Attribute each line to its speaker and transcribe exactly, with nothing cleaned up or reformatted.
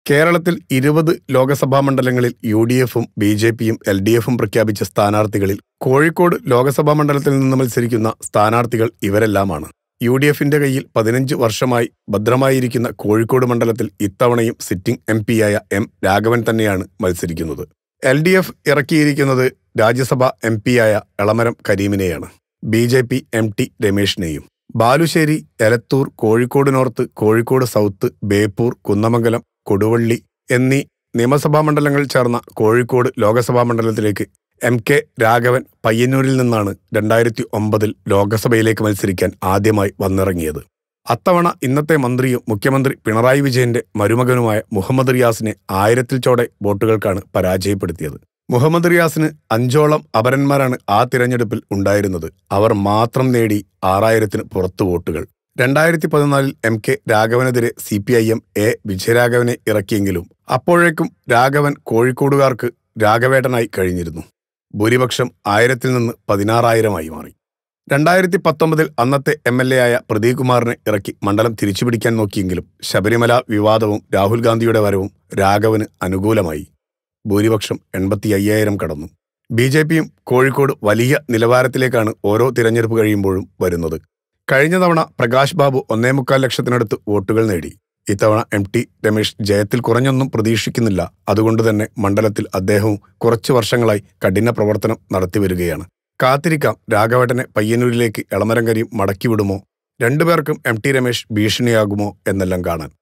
Speaker 1: കേരളത്തിൽ ഇരുപത് ലോക്സഭാ മണ്ഡലങ്ങളിൽ യു ഡി എഫും ബി ജെ പിയും എൽ ഡി എഫും പ്രഖ്യാപിച്ച സ്ഥാനാർത്ഥികളിൽ കോഴിക്കോട് ലോക്സഭാ മണ്ഡലത്തിൽ നിന്ന് മത്സരിക്കുന്ന സ്ഥാനാർത്ഥികൾ ഇവരെല്ലാമാണ്. യു ഡി എഫിന്റെ കയ്യിൽ പതിനഞ്ച് വർഷമായി ഭദ്രമായിരിക്കുന്ന കോഴിക്കോട് മണ്ഡലത്തിൽ ഇത്തവണയും സിറ്റിംഗ് എം പിയായ എം രാഘവൻ തന്നെയാണ് മത്സരിക്കുന്നത്. എൽ ഡി എഫ് ഇറക്കിയിരിക്കുന്നത് രാജ്യസഭാ എം പിയായ എളമരം കരീമിനെയാണ്. B J P M T രമേശിനെയും. ബാലുശ്ശേരി, എലത്തൂർ, കോഴിക്കോട് നോർത്ത്, കോഴിക്കോട് സൗത്ത്, ബേപ്പൂർ, കുന്നമംഗലം, കൊടുവള്ളി എന്നീ നിയമസഭാ മണ്ഡലങ്ങൾ ചേർന്ന കോഴിക്കോട് ലോക്സഭാ മണ്ഡലത്തിലേക്ക് എം കെ രാഘവൻ പയ്യന്നൂരിൽ നിന്നാണ് രണ്ടായിരത്തി ഒമ്പതിൽ ലോക്സഭയിലേക്ക് മത്സരിക്കാൻ ആദ്യമായി വന്നിറങ്ങിയത്. അത്തവണ ഇന്നത്തെ മന്ത്രിയും മുഖ്യമന്ത്രി പിണറായി വിജയന്റെ മരുമകനുമായ മുഹമ്മദ് റിയാസിനെ ആയിരത്തിൽ ചോടെ വോട്ടുകൾക്കാണ് പരാജയപ്പെടുത്തിയത്. മുഹമ്മദ് റിയാസിന് അഞ്ചോളം അപരന്മാരാണ് ആ തിരഞ്ഞെടുപ്പിൽ ഉണ്ടായിരുന്നത്. അവർ മാത്രം നേടി ആറായിരത്തിന് പുറത്തു വോട്ടുകൾ. രണ്ടായിരത്തി പതിനാലിൽ എം കെ രാഘവനെതിരെ C P I M A വിജയരാഘവനെ ഇറക്കിയെങ്കിലും അപ്പോഴേക്കും രാഘവൻ കോഴിക്കോടുകാർക്ക് രാഘവേട്ടനായി കഴിഞ്ഞിരുന്നു. ഭൂരിപക്ഷം ആയിരത്തിൽ നിന്ന് പതിനാറായിരമായി മാറി. രണ്ടായിരത്തി പത്തൊമ്പതിൽ അന്നത്തെ എം എൽ എ ആയ പ്രദീപ് കുമാറിനെ ഇറക്കി മണ്ഡലം തിരിച്ചുപിടിക്കാൻ നോക്കിയെങ്കിലും ശബരിമല വിവാദവും രാഹുൽ ഗാന്ധിയുടെ വരവും രാഘവന് അനുകൂലമായി. ഭൂരിപക്ഷം എൺപത്തി അയ്യായിരം കടന്നു. ബി ജെ പിയും കോഴിക്കോട് വലിയ നിലവാരത്തിലേക്കാണ് ഓരോ തിരഞ്ഞെടുപ്പ് കഴിയുമ്പോഴും വരുന്നത്. കഴിഞ്ഞ തവണ പ്രകാശ് ബാബു ഒന്നേ മുക്കാൽ ലക്ഷത്തിനടുത്ത് വോട്ടുകൾ നേടി. ഇത്തവണ എം ടി രമേശ് ജയത്തിൽ കുറഞ്ഞൊന്നും പ്രതീക്ഷിക്കുന്നില്ല. അതുകൊണ്ട് തന്നെ മണ്ഡലത്തിൽ അദ്ദേഹവും കുറച്ചു വർഷങ്ങളായി കഠിന പ്രവർത്തനം നടത്തിവരികയാണ്. കാത്തിരിക്കാം, രാഘവേട്ടനെ പയ്യന്നൂരിലേക്ക് എളമരം കരീം മടക്കിവിടുമോ, രണ്ടുപേർക്കും എം ടി രമേശ് ഭീഷണിയാകുമോ എന്നെല്ലാം കാണാൻ.